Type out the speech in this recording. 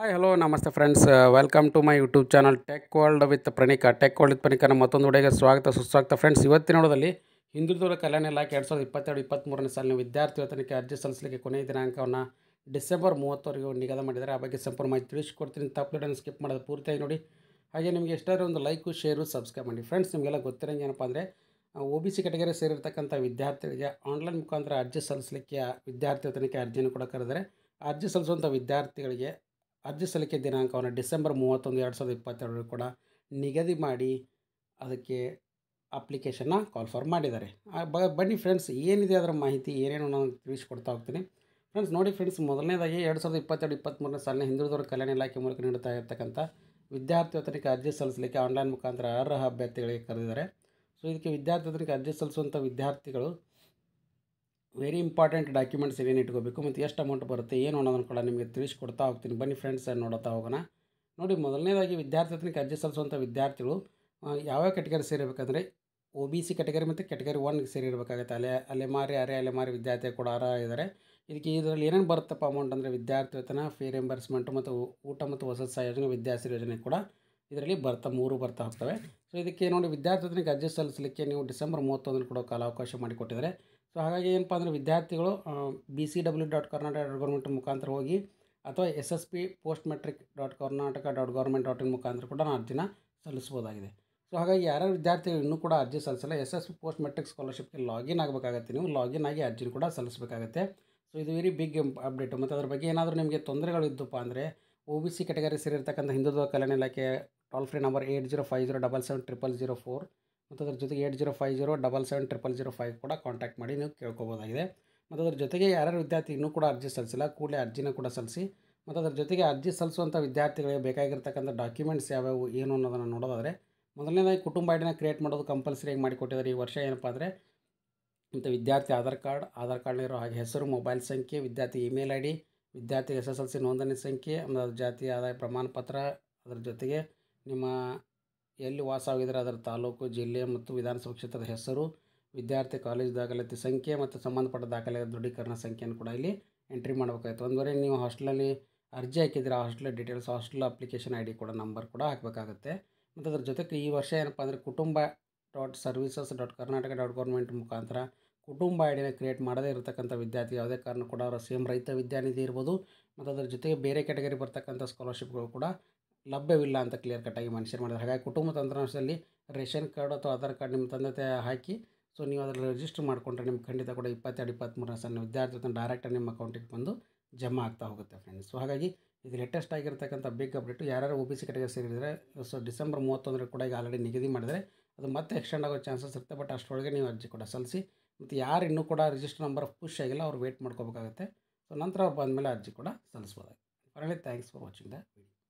Hi hello ನಮಸ್ತೆ friends, welcome to my YouTube channel tech world with Pranika. Tech world with ಪ್ರಣೀಕನ ಮತ್ತೊಂದು ವಿಡಿಯೋಗೆ ಸ್ವಾಗತ ಸುಸ್ವಾಗತ. ಫ್ರೆಂಡ್ಸ್, ಇವತ್ತಿನ ನೋಡೋದಲ್ಲಿ ಹಿಂದುಳಿದವರ ಕಲ್ಯಾಣ ಇಲಾಖೆ 2022-23ನೇ ಸಾಲಿನ ವಿದ್ಯಾರ್ಥಿ ವೇತನಕ್ಕೆ ಅರ್ಜಿ ಸಲ್ಲಿಸಲಿಕ್ಕೆ ಕೊನೆಯ ದಿನಾಂಕವನ್ನು ಡಿಸೆಂಬರ್ 30 ನಿಗದಿ ಮಾಡಿದ್ದಾರೆ. ಆ ಬಗ್ಗೆ ಸಂಪೂರ್ಣ ಮಾಹಿತಿ ತಿಳಿಸಿಕೊಡ್ತೀನಿ. ತಪ್ಪು ಸ್ಕಿಪ್ ಮಾಡೋದು ಪೂರ್ತಿಯಾಗಿ ನೋಡಿ. ಹಾಗೆ ನಿಮಗೆ ಎಷ್ಟಾದರೂ ಒಂದು ಲೈಕು, ಶೇರು, ಸಬ್ಸ್ಕ್ರೈಬ್ ಮಾಡಿ. ಫ್ರೆಂಡ್ಸ್, ನಿಮಗೆಲ್ಲ ಗೊತ್ತಿರೋಂಗೆ ಏನಪ್ಪ ಅಂದರೆ OBC ಕ್ಯಾಟಗರಿ ಸೇರಿರ್ತಕ್ಕಂಥ ವಿದ್ಯಾರ್ಥಿಗಳಿಗೆ ಆನ್ಲೈನ್ ಮುಖಾಂತರ ಅರ್ಜಿ ಸಲ್ಲಿಸಲಿಕ್ಕೆ ವಿದ್ಯಾರ್ಥಿ ವೇತನಕ್ಕೆ ಅರ್ಜಿಯನ್ನು ಕೂಡ ಕರೆದರೆ ಅರ್ಜಿ ಸಲ್ಲಿಸುವಂಥ ವಿದ್ಯಾರ್ಥಿಗಳಿಗೆ ಅರ್ಜಿ ಸಲ್ಲಿಕೆ ದಿನಾಂಕವನ್ನು ಡಿಸೆಂಬರ್ 31, 2022 ಕೂಡ ನಿಗದಿ ಮಾಡಿ ಅದಕ್ಕೆ ಅಪ್ಲಿಕೇಶನ್ನ ಕಾಲ್ಫರ್ ಮಾಡಿದ್ದಾರೆ. ಬನ್ನಿ ಫ್ರೆಂಡ್ಸ್, ಏನಿದೆ ಅದರ ಮಾಹಿತಿ ಏನೇನು ನಾನು ತಿಳಿಸ್ಕೊಡ್ತಾ ಹೋಗ್ತೀನಿ. ಫ್ರೆಂಡ್ಸ್ ನೋಡಿ ಫ್ರೆಂಡ್ಸ್, ಮೊದಲನೇದಾಗಿ 2022-23ನೇ ಸಾಲಿನ ಹಿಂದುಳಿದವರ ಕಲ್ಯಾಣ ಇಲಾಖೆ ಮೂಲಕ ನೀಡುತ್ತಾ ಇರತಕ್ಕಂಥ ವಿದ್ಯಾರ್ಥಿ ವೇತನಕ್ಕೆ ಅರ್ಜಿ ಸಲ್ಲಿಸಲಿಕ್ಕೆ ಆನ್ಲೈನ್ ಮುಖಾಂತರ ಅರ್ಹ ಅಭ್ಯರ್ಥಿಗಳಿಗೆ ಕರೆದಿದ್ದಾರೆ. ಸೊ ಇದಕ್ಕೆ ವಿದ್ಯಾರ್ಥಿ ವೇತನಕ್ಕೆ ಅರ್ಜಿ ಸಲ್ಲಿಸುವಂಥ ವಿದ್ಯಾರ್ಥಿಗಳು ವೆರಿ ಇಂಪಾರ್ಟೆಂಟ್ ಡಾಕ್ಯುಮೆಂಟ್ಸ್ ಏನೇನು ಇಟ್ಕೋಬೇಕು ಮತ್ತು ಎಷ್ಟು ಅಮೌಂಟ್ ಬರುತ್ತೆ ಏನು ಅನ್ನೋದನ್ನು ಕೂಡ ನಿಮಗೆ ತಿಳಿಸ್ಕೊಡ್ತಾ ಹೋಗ್ತೀನಿ. ಬನ್ನಿ ಫ್ರೆಂಡ್ಸ್, ನೋಡ್ತಾ ಹೋಗೋಣ. ನೋಡಿ, ಮೊದಲನೇದಾಗಿ ವಿದ್ಯಾರ್ಥಿ ವೇತನಕ್ಕೆ ಅರ್ಜಿ ಸಲ್ಲಿಸುವಂಥ ವಿದ್ಯಾರ್ಥಿಗಳು ಯಾವ್ಯಾವ ಕ್ಯಾಟಗರಿ ಸೇರಿರಬೇಕಂದ್ರೆ OBC ಕ್ಯಾಟಗರಿ ಮತ್ತು ಕ್ಯಾಟಗರಿ 1 ಸೇರಿರಬೇಕಾಗುತ್ತೆ. ಅಲೆಮಾರಿ ಅಲೆಮಾರಿ ವಿದ್ಯಾರ್ಥಿ ಕೂಡ ಅರ್ಹ ಇದ್ದಾರೆ. ಇದರಲ್ಲಿ ಏನೇನು ಬರುತ್ತಪ್ಪ ಅಮೌಂಟ್ ಅಂದರೆ ವಿದ್ಯಾರ್ಥಿ ವೇತನ, ಫೀ ರಿಯಂಬರ್ಸ್ಮೆಂಟು ಮತ್ತು ಊಟ ಮತ್ತು ವಸತಿ ಸಹಾಯ ವಿದ್ಯಾಶ್ರೀ ಯೋಜನೆ ಕೂಡ ಇದರಲ್ಲಿ ಮೂರು ಬರ್ತಾ ಹೋಗ್ತವೆ. ಸೊ ಇದಕ್ಕೆ ನೋಡಿ, ವಿದ್ಯಾರ್ಥಿ ವೇತನಕ್ಕೆ ಅರ್ಜಿ ಸಲ್ಲಿಸಲಿಕ್ಕೆ ನೀವು ಡಿಸೆಂಬರ್ 31 ಕೂಡ ಕಾಲಾವಕಾಶ ಮಾಡಿಕೊಟ್ಟಿದ್ದಾರೆ. ಸೊ ಹಾಗಾಗಿ ಏನಪ್ಪ ಅಂದರೆ ವಿದ್ಯಾರ್ಥಿಗಳು bcw.karnataka.gov ಮುಖಾಂತರ ಹೋಗಿ ಅಥವಾ SSP postmetric.karnataka.gov.in ಮುಖಾಂತರ ಕೂಡ ಅರ್ಜಿನ ಸಲ್ಲಿಸ್ಬೋದಾಗಿದೆ. ಸೊ ಹಾಗಾಗಿ ಯಾರ್ಯಾರು ವಿದ್ಯಾರ್ಥಿಗಳು ಇನ್ನೂ ಕೂಡ ಅರ್ಜಿ ಸಲ್ಲಿಸಲ್ಲ, SSP ಪೋಸ್ಟ್ ಮೆಟ್ರಿಕ್ ಸ್ಕಾಲರ್ಶಿಪ್ಗೆ ಲಾಗಿನ್ ಆಗಬೇಕಾಗತ್ತೆ. ನೀವು ಲಾಗಿನ್ ಆಗಿ ಅರ್ಜಿನ ಕೂಡ ಸಲ್ಲಿಸಬೇಕಾಗತ್ತೆ. ಸೊ ಇದು ವೆರಿ ಬಿಗ್ ಅಪ್ಡೇಟು. ಮತ್ತು ಅದ್ರ ಬಗ್ಗೆ ಏನಾದರೂ ನಿಮಗೆ ತೊಂದರೆಗಳಿದ್ದಪ್ಪ ಅಂದರೆ OBC ಕ್ಯಾಟಗರಿ ಸೇರಿರ್ತಕ್ಕಂಥ ಹಿಂದುಳಿದ ಕಲ್ಯಾಣ ಇಲಾಖೆ ಟೋಲ್ ಫ್ರೀ ನಂಬರ್ 8050770004 ಮತ್ತು ಅದ್ರ ಜೊತೆಗೆ 8050770005 ಕೂಡ ಕಾಂಟ್ಯಾಕ್ಟ್ ಮಾಡಿ ನೀವು ಕೇಳ್ಕೊಬೋದಾಗಿದೆ. ಮತ್ತು ಅದ್ರ ಜೊತೆಗೆ ಯಾರ್ಯಾರು ವಿದ್ಯಾರ್ಥಿ ಇನ್ನೂ ಕೂಡ ಅರ್ಜಿ ಸಲ್ಲಿಸಿಲ್ಲ ಕೂಡಲೇ ಅರ್ಜಿನ ಕೂಡ ಸಲ್ಲಿಸಿ. ಮತ್ತು ಅದ್ರ ಜೊತೆಗೆ ಅರ್ಜಿ ಸಲ್ಲಿಸುವಂಥ ವಿದ್ಯಾರ್ಥಿಗಳಿಗೆ ಬೇಕಾಗಿರ್ತಕ್ಕಂಥ ಡಾಕ್ಯುಮೆಂಟ್ಸ್ ಯಾವ್ಯಾವು ಏನು ಅನ್ನೋದನ್ನು ನೋಡೋದಾದರೆ ಮೊದಲನೇದಾಗಿ ಕುಟುಂಬ ಐಡಿನ ಕ್ರಿಯೇಟ್ ಮಾಡೋದು ಕಂಪಲ್ಸರಿಯಾಗಿ ಮಾಡಿಕೊಟ್ಟಿದ್ದಾರೆ ಈ ವರ್ಷ. ಏನಪ್ಪ ಅಂದರೆ ಮತ್ತು ವಿದ್ಯಾರ್ಥಿ ಆಧಾರ್ ಕಾರ್ಡ್ನಲ್ಲಿರೋ ಹಾಗೆ ಹೆಸರು, ಮೊಬೈಲ್ ಸಂಖ್ಯೆ, ವಿದ್ಯಾರ್ಥಿ ಇಮೇಲ್ ID, ವಿದ್ಯಾರ್ಥಿ SSLC ನೋಂದಣಿ ಸಂಖ್ಯೆ, ಆಮೇಲೆ ಜಾತಿ ಆದಾಯ ಪ್ರಮಾಣ ಪತ್ರ, ಅದರ ಜೊತೆಗೆ ನಿಮ್ಮ ಎಲ್ಲಿ ವಾಸವಾಗಿದ್ದರೆ ಅದರ ತಾಲೂಕು, ಜಿಲ್ಲೆ ಮತ್ತು ವಿಧಾನಸಭಾ ಕ್ಷೇತ್ರದ ಹೆಸರು, ವಿದ್ಯಾರ್ಥಿ ಕಾಲೇಜ್ ದಾಖಲಾತಿ ಸಂಖ್ಯೆ ಮತ್ತು ಸಂಬಂಧಪಟ್ಟ ದಾಖಲೆ ದೃಢೀಕರಣ ಸಂಖ್ಯೆಯನ್ನು ಕೂಡ ಇಲ್ಲಿ ಎಂಟ್ರಿ ಮಾಡಬೇಕಾಯ್ತು. ಒಂದು ವೇಳೆ ನೀವು ಹಾಸ್ಟೆಲಲ್ಲಿ ಅರ್ಜಿ ಹಾಕಿದರೆ ಆ hostel details, hostel application ID ಕೂಡ ನಂಬರ್ ಕೂಡ ಹಾಕಬೇಕಾಗುತ್ತೆ. ಮತ್ತು ಅದ್ರ ಜೊತೆಗೆ ಈ ವರ್ಷ ಏನಪ್ಪ ಅಂದರೆ kutumba.services.karnataka.gov ಮುಖಾಂತರ ಕುಟುಂಬ ಐಡಿನ ಕ್ರಿಯೇಟ್ ಮಾಡದೇ ಇರತಕ್ಕಂಥ ವಿದ್ಯಾರ್ಥಿ ಯಾವುದೇ ಕಾರಣ ಕೂಡ ಅವರ ಸೇಮ್ ರೈತ ವಿದ್ಯಾನಿಧಿ ಇರ್ಬೋದು ಮತ್ತು ಅದರ ಜೊತೆಗೆ ಬೇರೆ ಕ್ಯಾಟಗರಿ ಬರ್ತಕ್ಕಂಥ ಸ್ಕಾಲರ್ಶಿಪ್ಗಳು ಕೂಡ ಲಭ್ಯವಿಲ್ಲ ಅಂತ ಕ್ಲಿಯರ್ ಕಟ್ಟಾಗಿ ಮೆನ್ಷನ್ ಮಾಡಿದ್ದಾರೆ. ಹಾಗಾಗಿ ಕುಟುಂಬ ತಂತ್ರಾಂಶದಲ್ಲಿ ರೇಷನ್ ಕಾರ್ಡ್ ಅಥವಾ ಆಧಾರ್ ಕಾರ್ಡ್ ನಿಮ್ಮ ತಂದೆ ತಾಯಿ ಹಾಕಿ ಸೊ ನೀವು ಅದರಲ್ಲಿ ರಿಜಿಸ್ಟರ್ ಮಾಡಿಕೊಂಡ್ರೆ ನಿಮ್ಗೆ ಖಂಡಿತ ಕೂಡ 22-23ನೇ ಸಾಲಿನ ವಿದ್ಯಾರ್ಥಿ ವೇತನ ಡೈರೆಕ್ಟಾಗಿ ನಿಮ್ಮ ಅಕೌಂಟಿಗೆ ಬಂದು ಜಮಾ ಆಗ್ತಾ ಹೋಗುತ್ತೆ ಫ್ರೆಂಡ್ಸ್. ಸೊ ಹಾಗಾಗಿ ಇದು ಲೇಟೆಸ್ಟ್ ಆಗಿರ್ತಕ್ಕಂಥ ಬಿಗ್ ಅಪ್ಡೇಟು. ಯಾರ್ಯಾರು OBC ಕ್ಯಾಟಗರಿ ಸೇರಿದರೆ ಸೊ ಡಿಸೆಂಬರ್ 31 ಕೂಡ ಈಗ ಆಲ್ರೆಡಿ ನಿಗದಿ ಮಾಡಿದರೆ ಅದು ಮತ್ತೆ ಎಕ್ಸ್ಟೆಂಡ್ ಆಗೋ ಚಾನ್ಸಸ್ ಇರುತ್ತೆ. ಬಟ್ ಅಷ್ಟರೊಳಗೆ ನೀವು ಅರ್ಜಿ ಕೂಡ ಸಲ್ಲಿಸಿ. ಮತ್ತು ಯಾರು ಇನ್ನೂ ಕೂಡ ರಿಜಿಸ್ಟರ್ ನಂಬರ್ ಪುಷ್ ಆಗಿಲ್ಲ ಅವ್ರು ವೇಟ್ ಮಾಡ್ಕೋಬೇಕಾಗುತ್ತೆ. ಸೊ ನಂತರ ಅವ್ರು ಬಂದಮೇಲೆ ಅರ್ಜಿ ಕೂಡ ಸಲ್ಲಿಸ್ಬೋದಾಗಿದೆ. Finally thanks for watching the video.